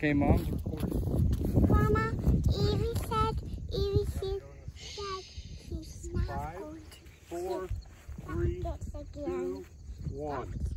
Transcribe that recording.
Okay, Mom's recording. Mama, Evie said she's not 5, going to 4, 3, this again. 2, 1.